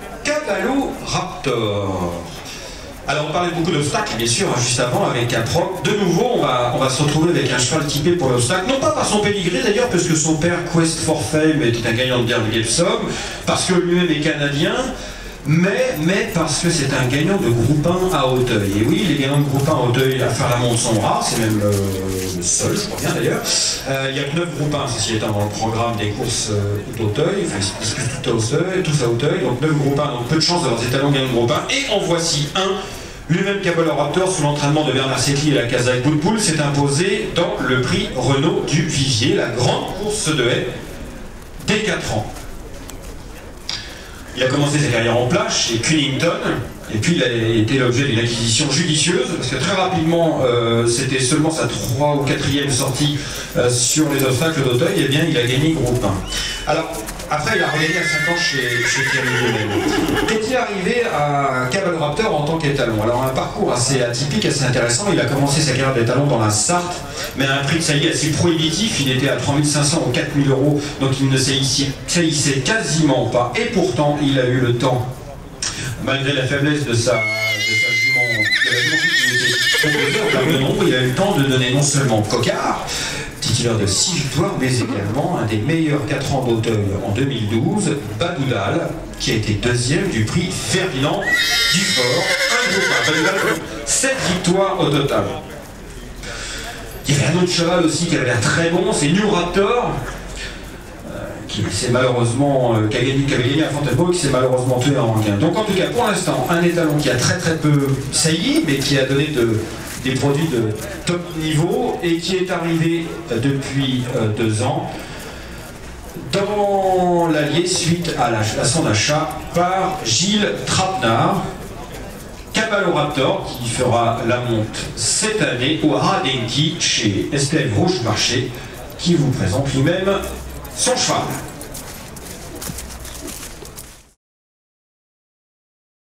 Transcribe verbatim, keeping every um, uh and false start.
Caballo Raptor. Alors on parlait beaucoup d'obstacles, bien sûr, hein, juste avant avec Caproc. De nouveau, on va, on va se retrouver avec un cheval typé pour l'obstacle, non pas par son pédigré d'ailleurs, parce que son père, Quest for Fame, était un gagnant de guerre de Gepsom, parce que lui-même est canadien, mais, mais parce que c'est un gagnant de groupe un à Auteuil. Et oui, les gagnants de groupe un à Auteuil à faire la montre sont rares, c'est même euh, le seul, je crois bien d'ailleurs. Euh, il y a que neuf groupes un, ceci étant dans le programme des courses euh, d'Auteuil, enfin ils se disputent tous à Auteuil, tous à Auteuil, donc neuf groupes un, donc peu de chance d'avoir des talents gagnants de groupe un. Et en voici un. Lui-même, Caballo Raptor, sous l'entraînement de Bernard Secli et la Kazakh Boutboul, s'est imposé dans le prix Renault du Vivier, la grande course de haie, dès quatre ans. Il a commencé sa carrière en plage chez Cunnington, et puis il a été l'objet d'une acquisition judicieuse, parce que très rapidement, euh, c'était seulement sa trois ou quatrième sortie euh, sur les obstacles d'Auteuil, et bien il a gagné groupe un. Alors, après, il a regagné à cinq ans chez, chez Thierry Lionel. Qu'est-il arrivé à Caballo Raptor en tant qu'étalon? Alors, un parcours assez atypique, assez intéressant. Il a commencé sa carrière d'étalon dans la Sarthe, mais à un prix de saillie assez prohibitif. Il était à trois mille cinq cents ou quatre mille euros, donc il ne saillissait quasiment pas. Et pourtant, il a eu le temps, malgré la faiblesse de sa, de sa jument, de la jument qui lui était proposée en termes de nombre, il a eu le temps de donner non seulement Cocard, titulaire de six victoires, mais également un des meilleurs quatre ans d'Auteuil en deux mille douze, Badoudal, qui a été deuxième du prix Ferdinand Dufort, un groupe un. Badoudal, sept victoires au total. Il y avait un autre cheval aussi qui avait l'air très bon, c'est New Raptor, euh, qui s'est malheureusement, euh, qui, a gagné, qui avait gagné à Fontainebleau, qui s'est malheureusement tué en gain. Donc en tout cas, pour l'instant, un étalon qui a très très peu sailli, mais qui a donné de des produits de top niveau et qui est arrivé depuis euh, deux ans dans l'Allier suite à, la, à son achat par Gilles Trapenard. Caballo Raptor qui fera la monte cette année au Haradenki chez Estelle Rouge Marché, qui vous présente lui-même son cheval.